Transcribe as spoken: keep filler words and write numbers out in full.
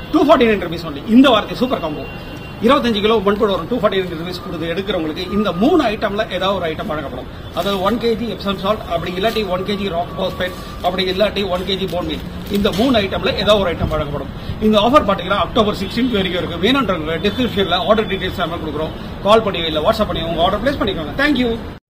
Two forty nine rupees only. இந்த வாரத்தை super combo இருபத்தஞ்சு கிலோ மண்புழு வரும். டூ ஃபார்ட்டி நைன் ருபீஸ் கொடுத்து எடுக்கிறவங்களுக்கு இந்த மூணு ஐட்டம்ல ஏதாவது ஒரு ஐட்டம் வழங்கப்படும். அதாவது ஒன் கேஜி எப்சம் சால்ட், அப்படி இல்லாட்டி ஒன் கேஜி ராக் பாஸ்பேட், அப்படி இல்லாட்டி ஒன் கேஜி போன் மீல். இந்த மூணு ஐட்டம்ல ஏதாவது ஒரு ஐட்டம் வழங்கப்படும். இந்த ஆஃபர் பாத்தீங்கன்னா அக்டோபர் சிக்ஸ்டீன் வரைக்கும் இருக்கு. வேணும்ன்ற டிஸ்கிரிப்ஷன்ல ஆர்டர் டீடைல்ஸ் கொடுக்குறோம். கால் பண்ணி இல்ல வாட்ஸ்அப் பண்ணி உங்க ஆர்டர் பிளேஸ் பண்ணிக்கோங்க. தேங்க்யூ.